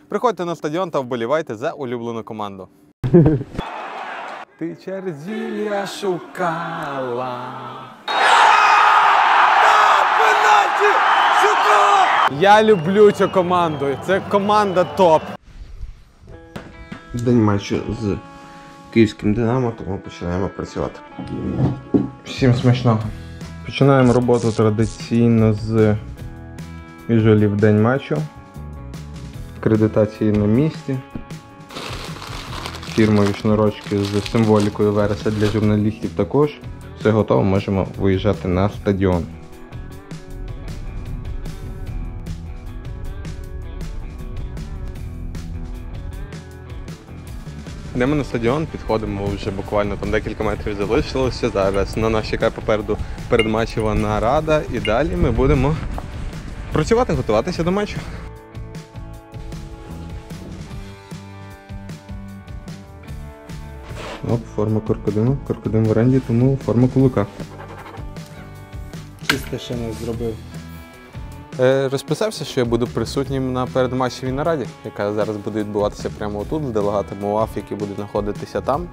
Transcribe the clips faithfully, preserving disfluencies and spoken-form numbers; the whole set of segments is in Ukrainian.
Приходьте на стадіон та вболівайте за улюблену команду. Ти через зілля шукала. Я люблю цю команду. Це команда топ. День матчу з київським Динамо, тому починаємо працювати. Всім смачного. Починаємо роботу традиційно з віжуалів день матчу. Акредитації на місці. Фірмові шнурочки з символікою Вереса для журналістів також. Все готово, можемо виїжджати на стадіон. Йдемо на стадіон, підходимо вже буквально там декілька метрів залишилося. Зараз на нас чекає попереду передматчева нарада і далі ми будемо працювати, готуватися до матчу. Оп, форма Крокодиму. Крокодим в оренді, тому форма Кулика. Чисто ще не зробив. Е, розписався, що я буду присутнім на передматчевій нараді, яка зараз буде відбуватися прямо отут, з делегатами УАФ, які будуть знаходитися там.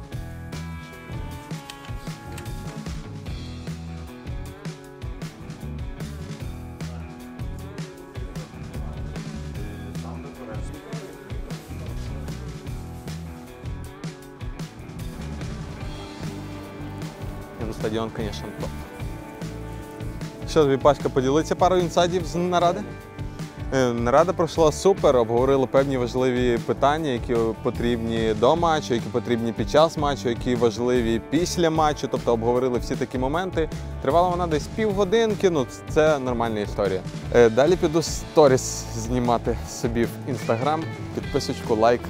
І на стадіон, звісно, топ. Що тобі, Пашка, поділиться парою інсайдів з наради? Нарада пройшла супер, обговорили певні важливі питання, які потрібні до матчу, які потрібні під час матчу, які важливі після матчу, тобто обговорили всі такі моменти. Тривала вона десь півгодинки, ну це нормальна історія. Далі піду сторіс знімати собі в інстаграм, підписочку, лайк.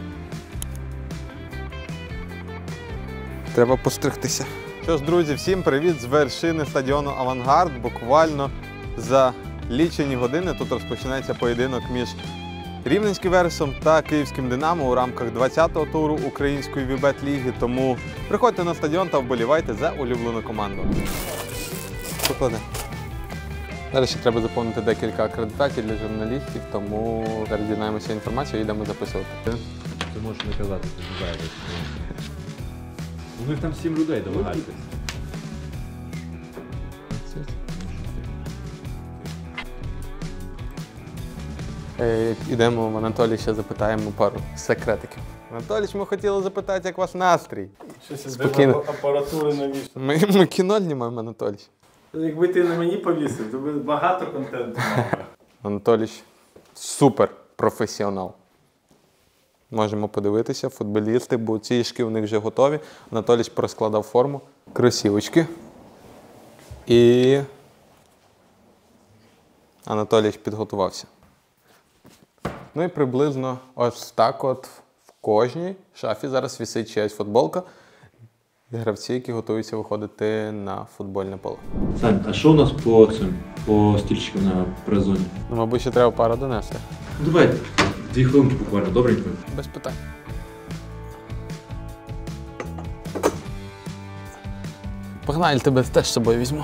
Треба постригтися. Що ж, друзі, всім привіт з вершини стадіону «Авангард». Буквально за лічені години тут розпочинається поєдинок між Рівненським Вересом та Київським Динамо у рамках двадцятого туру Української Вібет-ліги. Тому приходьте на стадіон та вболівайте за улюблену команду. Поклади. Далі ще треба заповнити декілька акредитацій для журналістів, тому зараз дізнаємося інформацію і йдемо записувати. Ти можеш не казати, ти не знаєш. У них там сім людей, домагайтесь. Е, Ідемо в Анатолія, ще запитаємо пару секретиків. Анатолійович, ми хотіли запитати, як у вас настрій? Щось Спокійно. Апаратури навіщо. Ми, ми кіно знімаємо, Анатолійович. Якби ти на мені повісив, то би багато контенту мав. Анатолійович супер професіонал. Можемо подивитися, футболісти, бо ці шки у них вже готові. Анатолійович проскладав форму, кросівочки. І Анатолійович підготувався. Ну і приблизно ось так от в кожній шафі зараз висить чиясь футболка. Гравці, які готуються виходити на футбольне поле. Сань, а що у нас по цим, по стільчикам на призоні? Ну, мабуть, ще треба пару донести. Ну, давай, дві хвилинки буквально, добренько. Без питань. Погнали, тебе теж з собою візьму.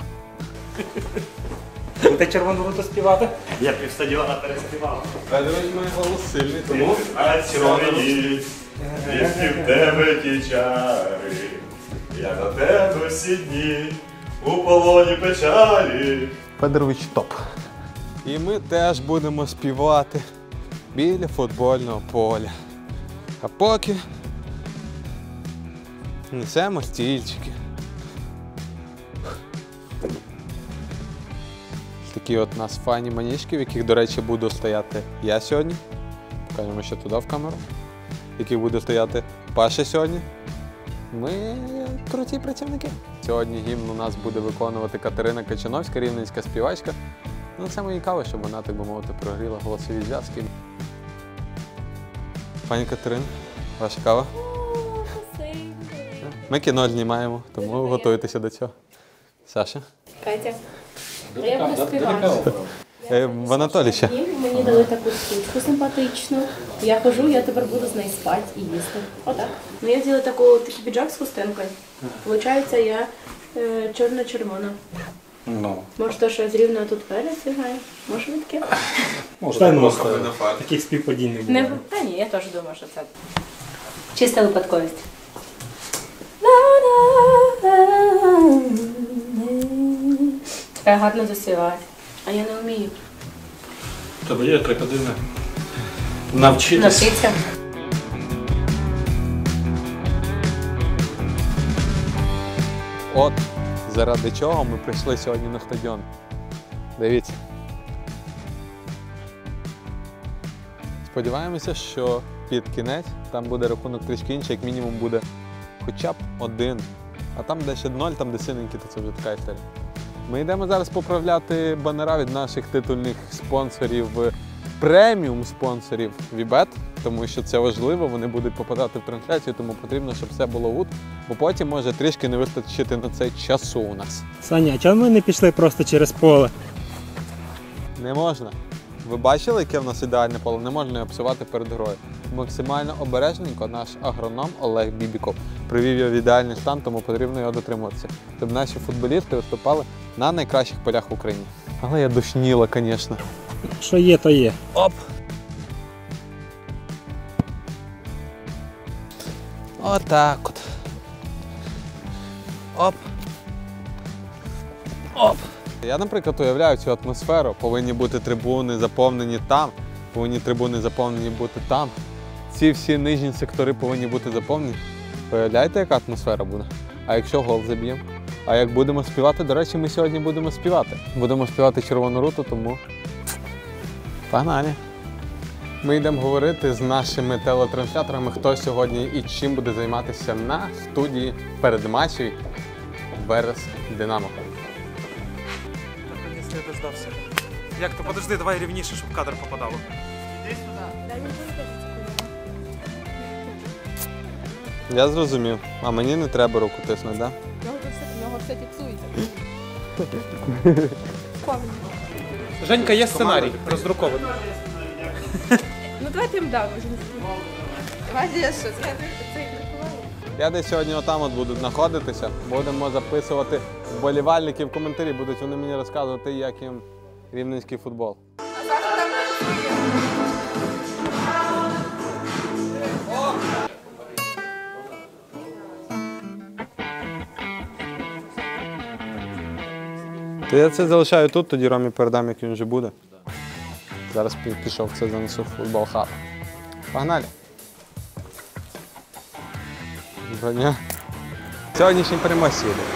Будете червону руту співати? Я пів стадіона переспівав. Федорович має голос сильний, тому А сьогодні, якщо в тебе ті чари, я на тебе всі дні у полоні печалі. Федорович топ. І ми теж будемо співати біля футбольного поля. А поки несемо стільчики. Такі от у нас файні маніжки, в яких, до речі, буду стояти я сьогодні. Покажемо ще туди в камеру. В яких буде стояти Паша сьогодні. Ми круті працівники. Сьогодні гімн у нас буде виконувати Катерина Качановська, рівненська співачка. Ну, це мені кава, щоб вона, так би мовити, прогріла голосові зв'язки. Пані Катерина, ваша кава? Ми кіно знімаємо, тому готуйтеся до цього. Саша? Катя. А я буду співати. Е, в Анатолійовича. Мені дали таку штучку симпатичну. Я хожу, я тепер буду з нею спати і їсти. Отак. Ну я взяла таку, такий піджак з хустинкою. Получається, я е, чорно-червона. Ну. Може, то, що з Рівного тут перець грає? Може, ви таке? Може, Та так ну, просто. аби на фарт. Таких співпадінь не було. Не, та ні, я теж думаю, що це чиста випадковість. Треба гарно заспівати. А я не вмію. У тебе є три години. Навчитися. Навчитися. От заради чого ми прийшли сьогодні на стадіон. Дивіться. Сподіваємося, що під кінець там буде рахунок трішки інший, як мінімум буде хоча б один. А там, де ще ноль, там де синенький, то це вже така історія. Ми йдемо зараз поправляти банера від наших титульних спонсорів, преміум спонсорів Вібет, тому що це важливо, вони будуть попадати в трансляцію, тому потрібно, щоб все було гуд, бо потім може трішки не вистачити на це часу у нас. Саня, а чому ми не пішли просто через поле? Не можна. Ви бачили, яке в нас ідеальне поле? Не можна його псувати перед грою. Максимально обережненько наш агроном Олег Бібіков привів його в ідеальний стан, тому потрібно його дотримуватися, щоб наші футболісти виступали на найкращих полях в Україні. Але я душніла, звісно. Що є, то є. Оп! Отак от. Оп. Оп. Я, наприклад, уявляю цю атмосферу. Повинні бути трибуни заповнені там, повинні трибуни заповнені бути там. Ці всі нижні сектори повинні бути заповнені. Уявляєте, яка атмосфера буде? А якщо гол заб'ємо? А як будемо співати? До речі, ми сьогодні будемо співати. Будемо співати «Червону руту», тому погнали! Ми йдемо говорити з нашими телетрансляторами, хто сьогодні і чим буде займатися на студії передматчі Верес Динамо. Если я дождався. Як то подожди, давай рівніше, щоб в кадр попадало. Я зрозумів. А мені не треба руку тиснути, так? Нього все фіксується. Женька, є сценарій роздрукований. Ну давайте їм дам. Давайте я що, це Я десь сьогодні отам от буду знаходитися. Будемо записувати вболівальників коментарі. Будуть вони мені розказувати, як їм рівненський футбол. То я це залишаю тут, тоді Ромі передам, як він вже буде. Зараз пі- пішов це занесу в футбол хаб. Погнали! Доброго дня. Сьогоднішній переможці йде.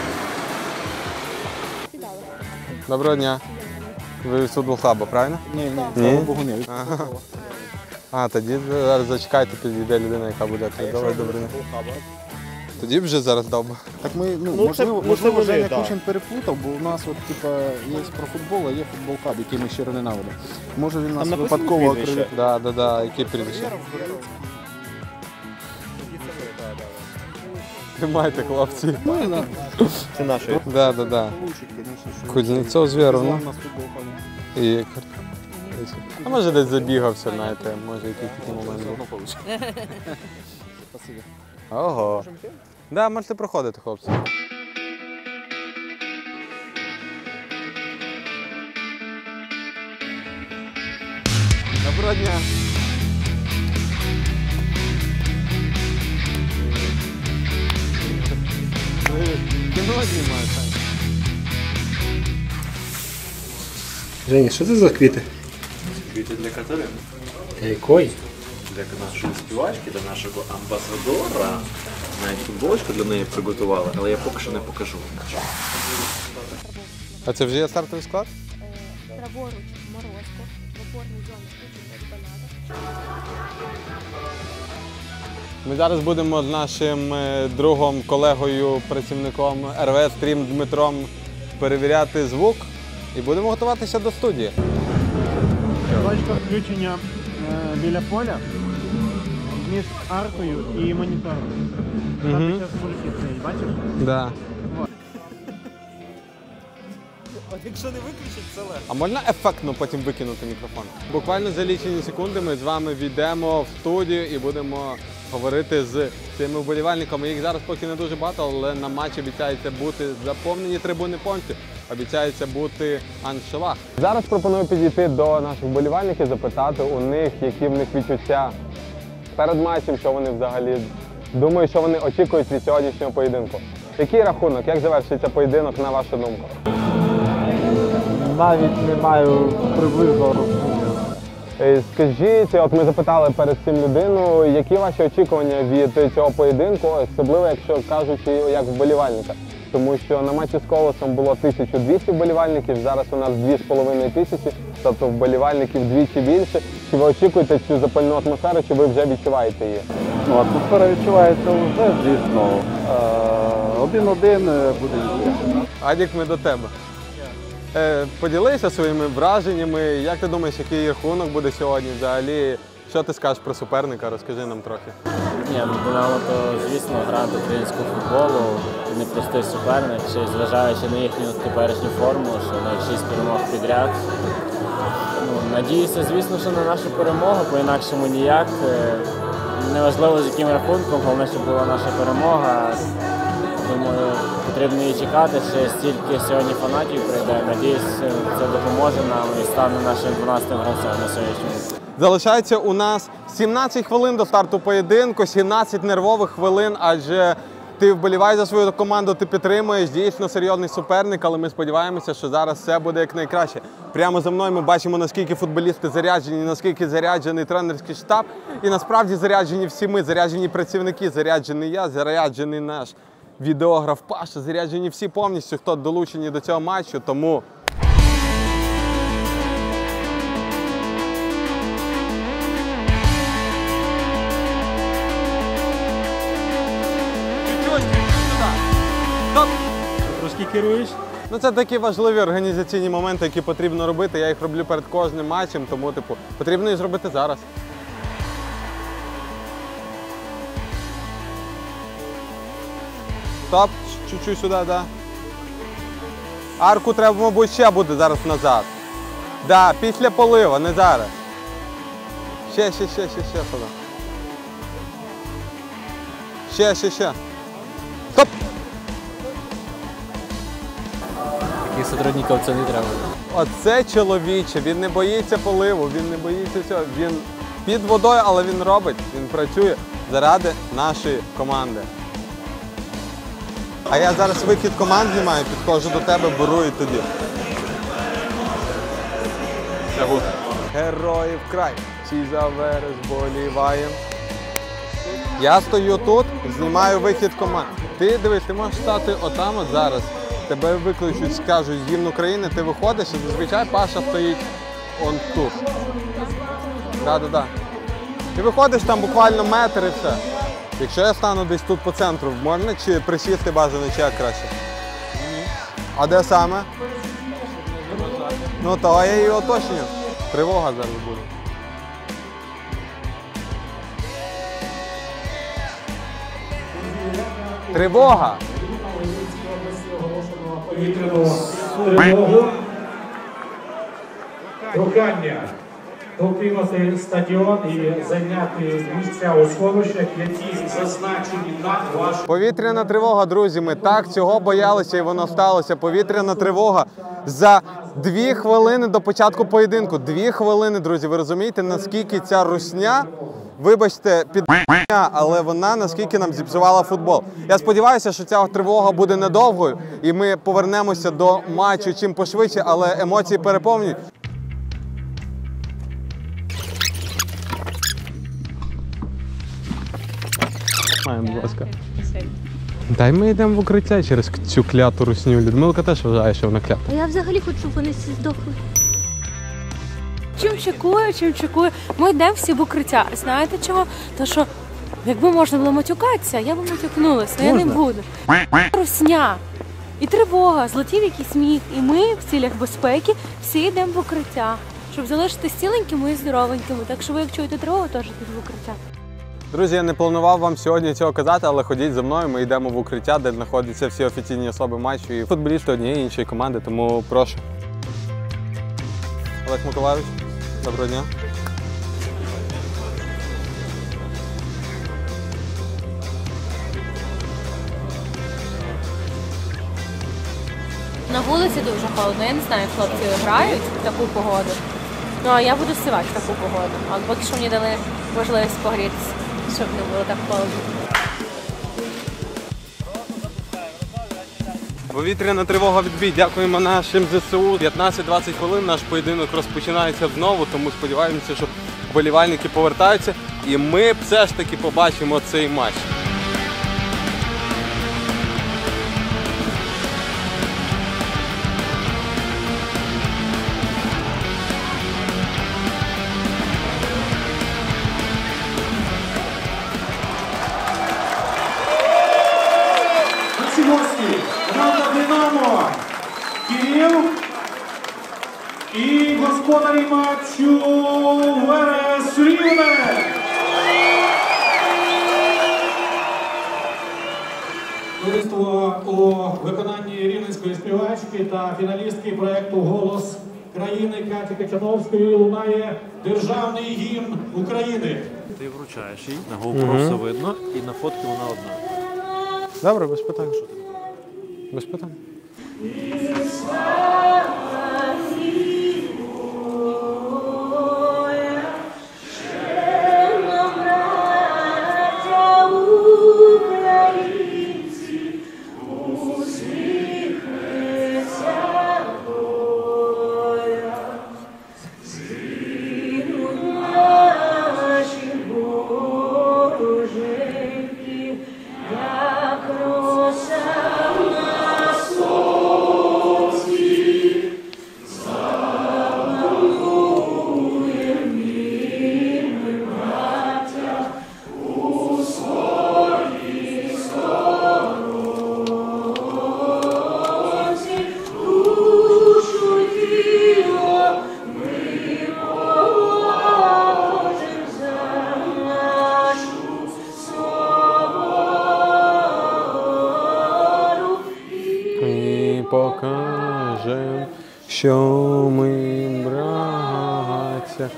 Доброго дня. Ви з футбол хаба, правильно? Ні, ні, Ні? слава Богу, ні. Ага. А, тоді зараз зачекайте, підійде людина, яка буде передавати добрий день. Тоді б вже зараз дав би. Так ми, ну, Ну, можливо, це- можливо, це вони, Женя да. Кучин переплутав, бо у нас от, типа, є про футбол, а є футбол хаб, який ми щиро ненавидимо. Може він нас написано випадково прізвище? акредитує. Да, да, да, які прізвища? Тримайте, хлопці. Це наше. Да, да, да. Лучше, конечно, що Кузнєцов з Вєровна. у нас футбол хаб. І Ігор. А може десь забігався, знаєте, може якийсь такий момент був. Спасибо. Ого. Да, можете проходити, хлопці. Доброго дня. Привіт. Кіно знімаю, Сань. Женя, що це за квіти? Квіти для Катерини. Якої? Для нашої співачки, для нашого амбасадора. Навіть футболочку для неї приготували, але я поки що не покажу. А це вже є стартовий склад? Праворуч, морозко, в опорній зоні включити банана. Ми зараз будемо з нашим е, другом, колегою, працівником ер ве Стрім Дмитром перевіряти звук і будемо готуватися до студії. Точка включення е, біля поля між аркою і монітором. Там Мгм. зараз пульсі цей, бачиш? Да. От якщо не виключить, це легко. А можна ефектно потім викинути мікрофон? Буквально за лічені секунди ми з вами війдемо в студію і будемо говорити з цими вболівальниками. Їх зараз поки не дуже багато, але на матчі обіцяється бути заповнені трибуни повністю. обіцяється бути аншлаг. Зараз пропоную підійти до наших вболівальників, запитати у них, які в них відчуття перед матчем, що вони взагалі думають, що вони очікують від сьогоднішнього поєдинку. Який рахунок, як завершиться поєдинок, на вашу думку? Навіть не маю приблизно розуміння. Е, Скажіть, от ми запитали перед цим людину, які ваші очікування від цього поєдинку, особливо, якщо кажучи, як вболівальника. Тому що на матчі з Колосом було тисяча двісті вболівальників, зараз у нас дві з половиною тисячі, тобто вболівальників вдвічі більше. Чи ви очікуєте цю запальну атмосферу, чи ви вже відчуваєте її? Ну, атмосфера відчувається вже, звісно. Один-один буде відбір. Адік, ми до тебе. Е, поділися своїми враженнями. Як ти думаєш, який рахунок буде сьогодні взагалі? Що ти скажеш про суперника? Розкажи нам трохи. Ні, ну Динамо, то, звісно, грант українського футболу, непростий суперник, ще й зважаючи на їхню теперішню форму, що навіть шість перемог підряд. Ну, надіюся, звісно, що на нашу перемогу, по-інакшому ніяк. Неважливо, з яким рахунком, головне, щоб була наша перемога. Думаю, потрібно її чекати, ще стільки сьогодні фанатів прийде. Надіюсь, це допоможе нам і стане нашим дванадцятим гравцем на сьогоднішньому. Залишається у нас сімнадцять хвилин до старту поєдинку, сімнадцять нервових хвилин, адже ти вболіваєш за свою команду, ти підтримуєш, дійсно серйозний суперник, але ми сподіваємося, що зараз все буде як найкраще. Прямо за мною ми бачимо, наскільки футболісти заряджені, наскільки заряджений тренерський штаб. І насправді заряджені всі ми, заряджені працівники, заряджений я, заряджений наш відеограф Паша, заряджені всі повністю, хто долучені до цього матчу, тому... Трошки керуєш? Ну, це такі важливі організаційні моменти, які потрібно робити. Я їх роблю перед кожним матчем, тому типу, потрібно їх зробити зараз. Стоп, чуть-чуть сюди, да. Арку треба, мабуть, ще буде зараз назад. Да, після полива, не зараз. Ще, ще, ще, ще, ще сюди. Ще, ще, ще. Стоп! Таких сотрудників це не треба. Оце чоловіче, він не боїться поливу, він не боїться цього. Він під водою, але він робить, він працює заради нашої команди. А я зараз вихід команд знімаю, підходжу до тебе, беру і тоді. Героїв край, всі за Верес боліваєм. Я стою тут, знімаю вихід команд. Ти дивись, ти можеш стати отам от зараз. Тебе викличуть, скажуть гімн України, ти виходиш і зазвичай Паша стоїть он тут. Да-да-да. Ти виходиш там буквально метр і все. Якщо я стану десь тут по центру, можна чи присісти бажано, чи як краще? А де саме? Ну то я її оточення. Тривога зараз буде. Тривога! Тривогу. Прохання покинути стадіон і зайняти місця у сховищах, які зазначені на вашому... Повітряна тривога, друзі, ми так цього боялися і воно сталося. Повітряна тривога за дві хвилини до початку поєдинку. Дві хвилини, друзі, ви розумієте, наскільки ця русня, вибачте, підня, але вона наскільки нам зіпсувала футбол. Я сподіваюся, що ця тривога буде недовгою і ми повернемося до матчу чим пошвидше, але емоції переповнюють. Будь ласка. Дай ми йдемо в укриття через цю кляту русню. Людмилка теж вважає, що вона клята. А я взагалі хочу, щоб вони всі здохли. Чим чекую, чим чекую. Ми йдемо всі в укриття. Знаєте чого? То що, якби можна було матюкатися, я б матюкнулася, але я не буду. Русня. І тривога, злетів якийсь сміх. І ми в цілях безпеки всі йдемо в укриття, щоб залишитися ціленькими і здоровенькими. Так що ви, як чуєте тривогу, теж йдіть в укриття. Друзі, я не планував вам сьогодні цього казати, але ходіть за мною, ми йдемо в укриття, де знаходяться всі офіційні особи матчу і футболісти однієї іншої команди, тому прошу. Олег Миколайович, доброго дня. вулиці дуже холодно. Я не знаю, як хлопці грають в таку погоду. Ну, а я буду сивати в таку погоду. Але поки що мені дали можливість погрітися, щоб не було так холодно. Повітряна тривога відбій. Дякуємо нашим ЗСУ. п'ятнадцять-двадцять хвилин наш поєдинок розпочинається знову, тому сподіваємося, що вболівальники повертаються і ми все ж таки побачимо цей матч. Сіморський, команда «Динамо», Кирил і господарі матчу Верес Рівне. Товариство у виконанні рівненської співачки та фіналістки проєкту «Голос країни» Каті Качановської лунає державний гімн України. Ти вручаєш їй, на GoPro все видно, і на фотки вона одна. Добре, без питань. Без питань. Покажем, що ми браття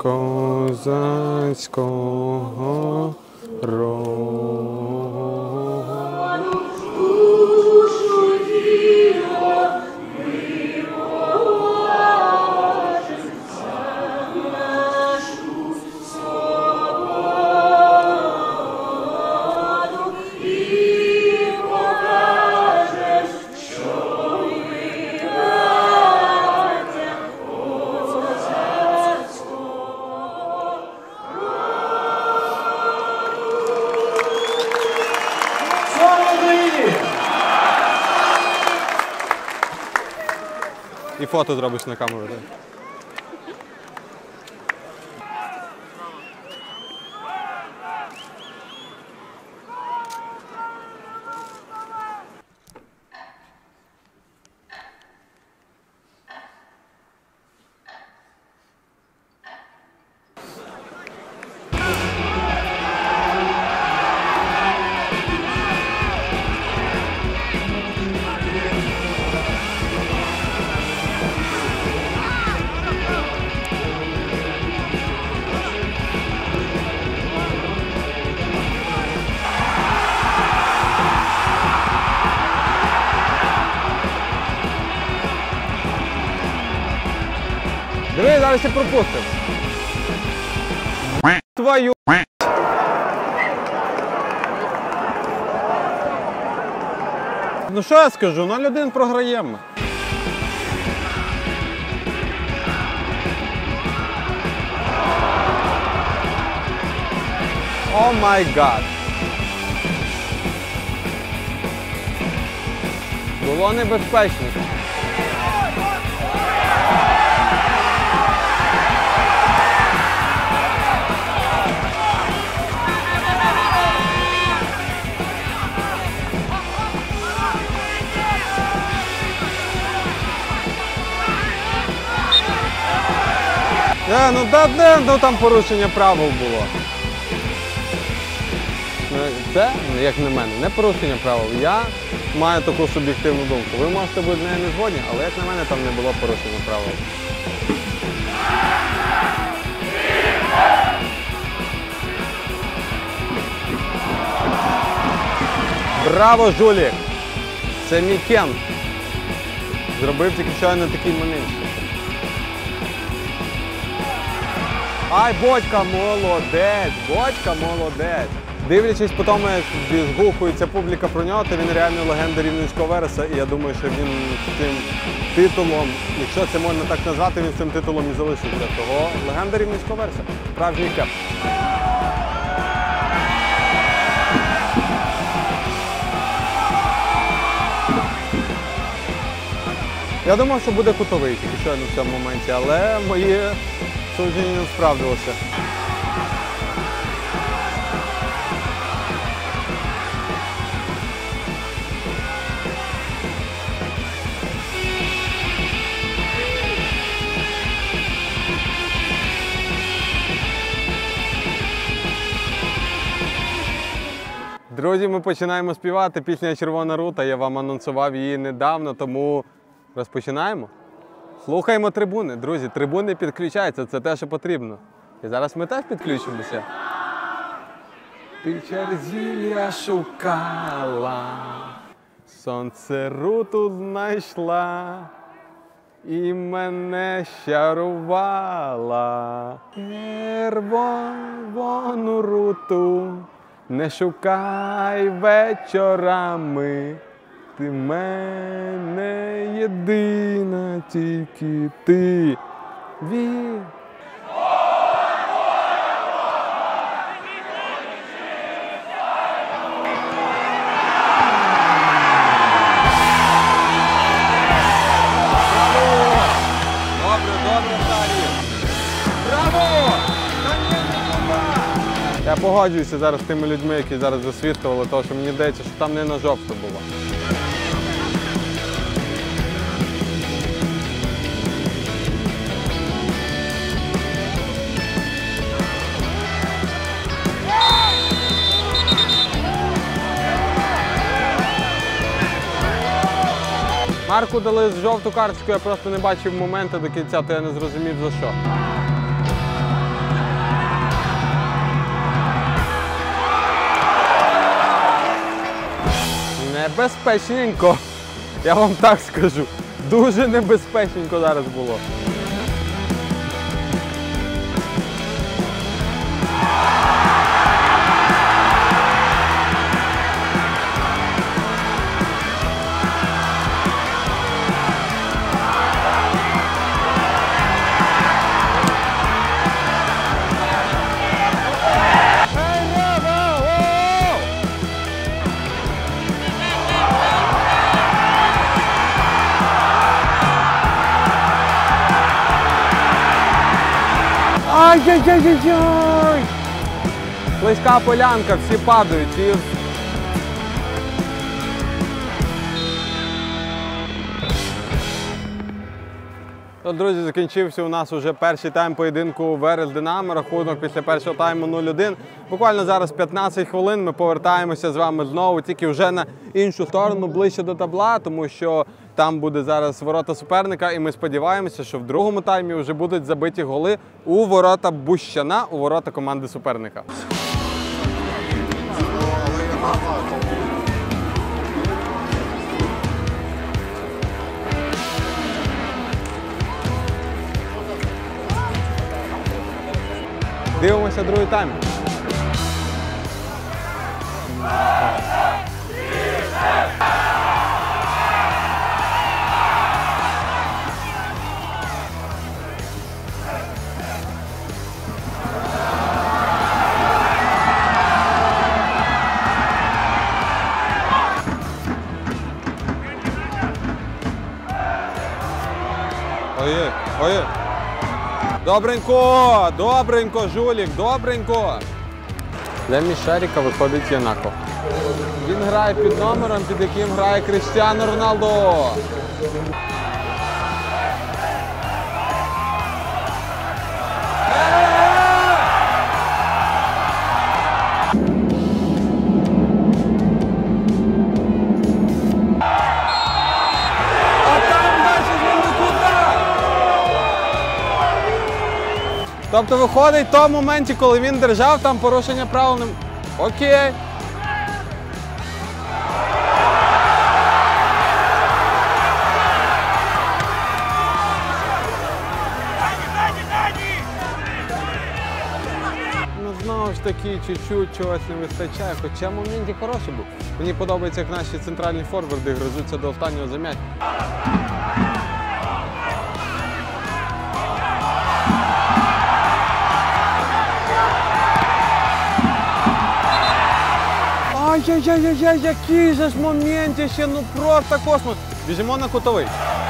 козацького роду. І фото зробиш на камеру, так? Диви, зараз ще пропустив. Твою. Ну що я скажу, нуль один програємо. О май гад. Було небезпечно. Е, ну да, де, ну там порушення правил було. Це, як на мене, не порушення правил. Я маю таку суб'єктивну думку. Ви можете бути з нею не згодні, але як на мене там не було порушення правил. Браво, Жулік! Це мій Кент. Зробив тільки щойно такий момент. Ай, Бодька молодець, Бодька молодець. Дивлячись по тому, як згукується публіка про нього, то він реально легенда Рівненського Вереса. І я думаю, що він з цим титулом, якщо це можна так назвати, він з цим титулом і залишиться. Того легенда Рівненського Вереса. Справжній кеп. Я думав, що буде кутовий, тільки щойно в цьому моменті, але мої судження не справдилося. Друзі, ми починаємо співати. Пісня «Червона рута». Я вам анонсував її недавно, тому розпочинаємо. Слухаємо трибуни. Друзі, трибуни підключаються, це те, що потрібно. І зараз ми теж підключимося. Ти через зілля шукала, сонце руту знайшла і мене щарувала. Червону руту не шукай вечорами, ти мене єдина, тільки ти. Ві... Я погоджуюся зараз з тими людьми, які зараз засвідкували, тому що мені здається, що там не на жовто було. Марку дали жовту карточку, я просто не бачив моменту до кінця, то я не зрозумів за що. Небезпечненько, я вам так скажу. Дуже небезпечненько зараз було. Ай-яй-яй-яй-яй! Близька полянка, всі падають. І... То, друзі, закінчився у нас вже перший тайм поєдинку Верес-Динамо. Рахунок після першого тайму нуль один. Буквально зараз п'ятнадцять хвилин ми повертаємося з вами знову, тільки вже на іншу сторону, ближче до табла, тому що там буде зараз ворота суперника, і ми сподіваємося, що в другому таймі вже будуть забиті голи у ворота Бущана, у ворота команди суперника. Дивимося другий тайм. Ой, ой. Добренько, добренько, жулік, добренько. Замість Шаріка виходить Янаков. Він грає під номером, під яким грає Кріштіану Роналдо. Тобто виходить в тому моменті, коли він держав, там порушення правил не... Окей. таки чуть-чуть чогось не вистачає, хоча в моменті хороший був. Мені подобається, як наші центральні форварди гризуться до останнього за м'яч. Ай-яй-яй-яй, який же ж момент ще, ну просто космос. Біжимо на кутовий.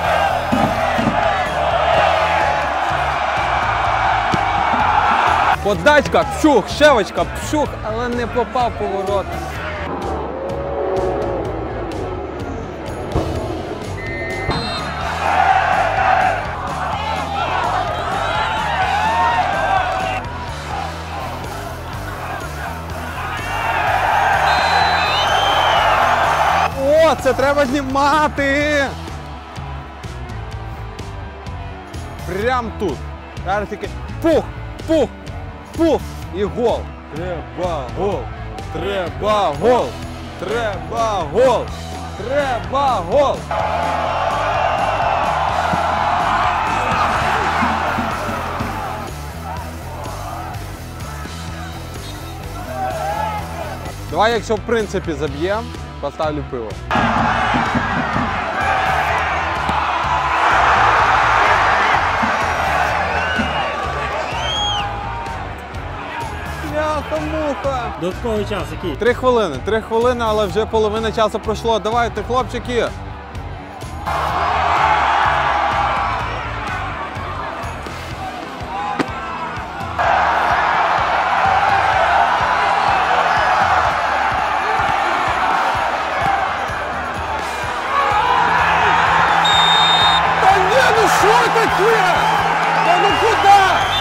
Подачка, пшух, шевочка, пшух, але не попав поворот. О, це треба знімати! Прям тут. Зараз тільки пух, пух, пух і гол. Треба гол. Треба гол. Треба гол. Треба гол. Давай, якщо в принципі заб'ємо, поставлю пиво. Муха. Додатковий час який? Три хвилини, три хвилини, але вже половина часу пройшло. Давайте, хлопчики. Та ні, ну що таке? Та ну куди?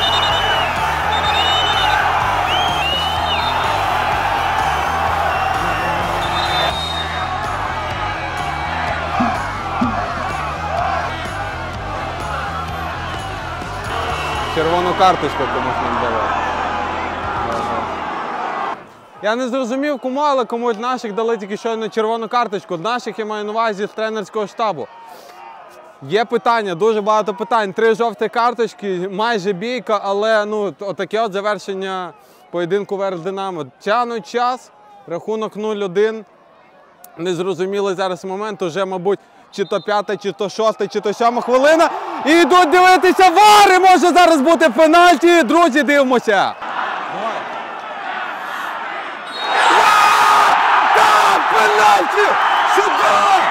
Червону карточку комусь нам дали. Я не зрозумів кому, але комусь наших дали тільки щойно червону карточку. Наших я маю на увазі з тренерського штабу. Є питання, дуже багато питань. Три жовті карточки, майже бійка, але ну, отаке от завершення поєдинку Верес Динамо. Тянуть час, рахунок нуль один. Незрозумілий зараз момент, уже, мабуть, чи то п'ята, чи то шоста, чи то сьома хвилина. І йдуть дивитися вари, може зараз бути пенальті. Друзі, дивимося. Давай. Так, пенальті! Сюди!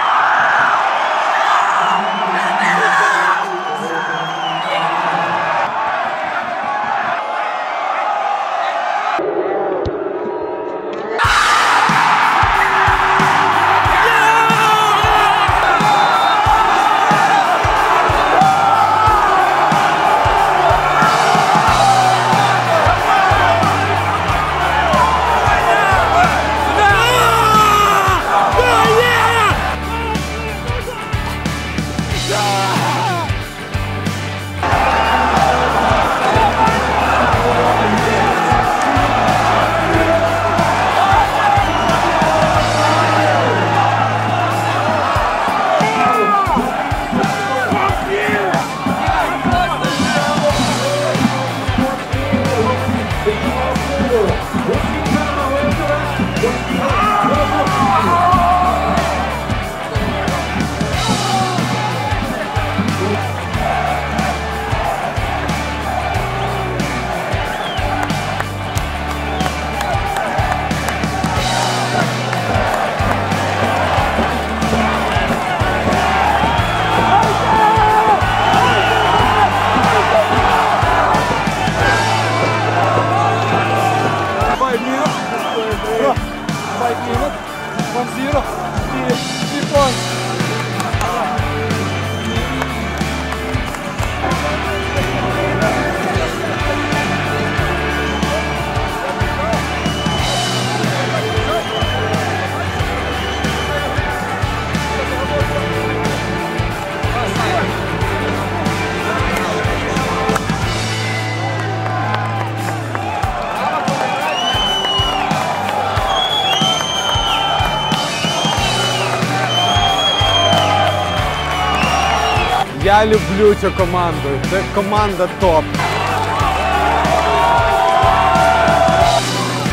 Я люблю цю команду, це команда топ.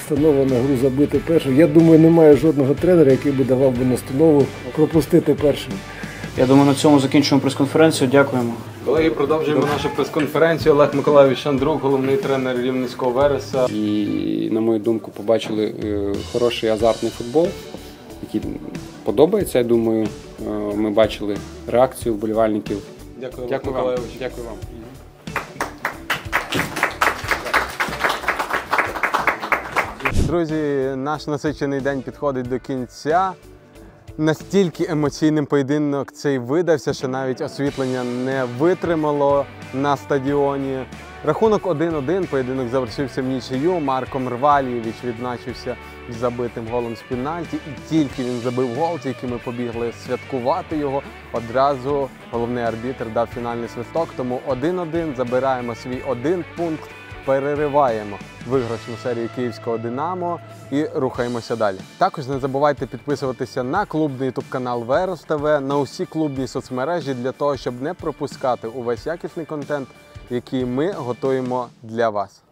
настанова на гру забити першим. Я думаю, немає жодного тренера, який би давав би настанову пропустити першим. Я думаю, на цьому закінчуємо прес-конференцію. Дякуємо. Колеги, продовжуємо нашу прес-конференцію. Олег Миколайович Шандрук, головний тренер Рівненського Вереса. І, на мою думку, побачили е, хороший азартний футбол, який подобається, я думаю. Е, ми бачили реакцію вболівальників. Дякую, Дякую вам. Миколайович. Дякую вам. Друзі, наш насичений день підходить до кінця. Настільки емоційним поєдинок цей видався, що навіть освітлення не витримало на стадіоні. Рахунок один-один, поєдинок завершився в нічию. Марко Мрвалійович відзначився забитим голом з пенальті. І тільки він забив гол, тільки ми побігли святкувати його, одразу головний арбітр дав фінальний свисток. Тому один-один, забираємо свій один пункт, перериваємо виграшну серію київського «Динамо» і рухаємося далі. Також не забувайте підписуватися на клубний ютуб-канал Верес ТВ, на усі клубні соцмережі для того, щоб не пропускати увесь якісний контент, який ми готуємо для вас.